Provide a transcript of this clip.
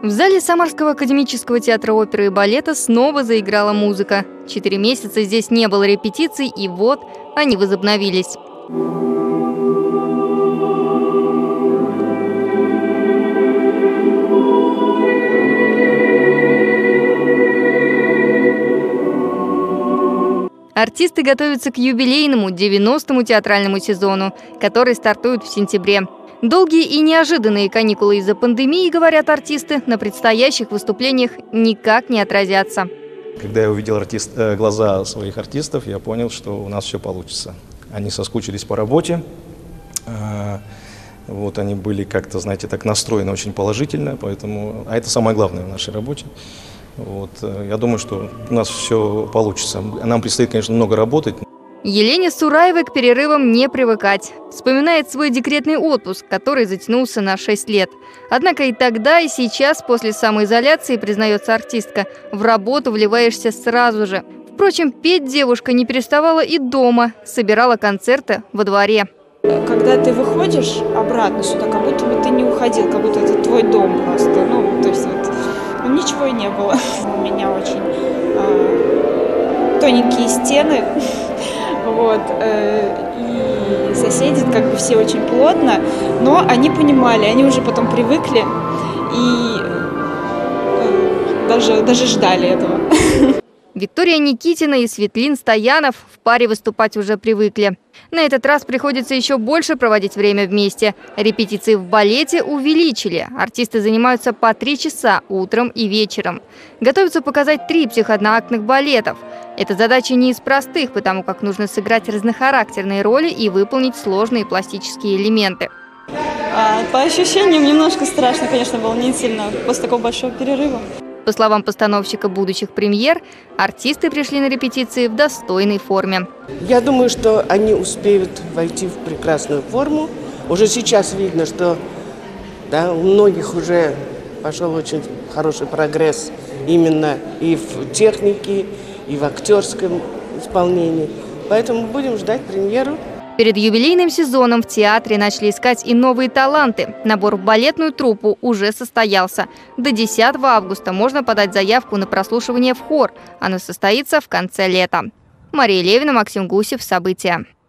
В зале Самарского академического театра оперы и балета снова заиграла музыка. 4 месяца здесь не было репетиций, и вот они возобновились. Артисты готовятся к юбилейному 90-му театральному сезону, который стартует в сентябре. Долгие и неожиданные каникулы из-за пандемии, говорят артисты, на предстоящих выступлениях никак не отразятся. Когда я увидел глаза своих артистов, я понял, что у нас все получится. Они соскучились по работе, вот они были как-то, знаете, так настроены очень положительно, поэтому, а это самое главное в нашей работе. Вот, я думаю, что у нас все получится. Нам предстоит, конечно, много работать. Елене Сураевой к перерывам не привыкать. Вспоминает свой декретный отпуск, который затянулся на 6 лет. Однако и тогда, и сейчас, после самоизоляции, признается артистка, в работу вливаешься сразу же. Впрочем, петь девушка не переставала и дома, собирала концерты во дворе. Когда ты выходишь обратно сюда, как будто бы ты не уходил, как будто это твой дом просто. То есть вот, ничего и не было. У меня очень тоненькие стены. Вот, и соседи как бы все очень плотно, но они понимали, они уже потом привыкли и даже ждали этого. Виктория Никитина и Светлин Стоянов в паре выступать уже привыкли. На этот раз приходится еще больше проводить время вместе. Репетиции в балете увеличили. Артисты занимаются по 3 часа утром и вечером. Готовятся показать 3 одноактных балетов. Эта задача не из простых, потому как нужно сыграть разнохарактерные роли и выполнить сложные пластические элементы. По ощущениям немножко страшно, конечно, волнительно после такого большого перерыва. По словам постановщика будущих премьер, артисты пришли на репетиции в достойной форме. Я думаю, что они успеют войти в прекрасную форму. Уже сейчас видно, что у многих уже пошел очень хороший прогресс именно и в технике, и в актерском исполнении. Поэтому будем ждать премьеру. Перед юбилейным сезоном в театре начали искать и новые таланты. Набор в балетную труппу уже состоялся. До 10 августа можно подать заявку на прослушивание в хор. Оно состоится в конце лета. Мария Левина, Максим Гусев. События.